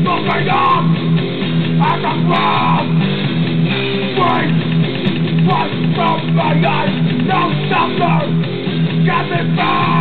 looking up at the ground. Wait, what's from my eyes? No suffer, get me back.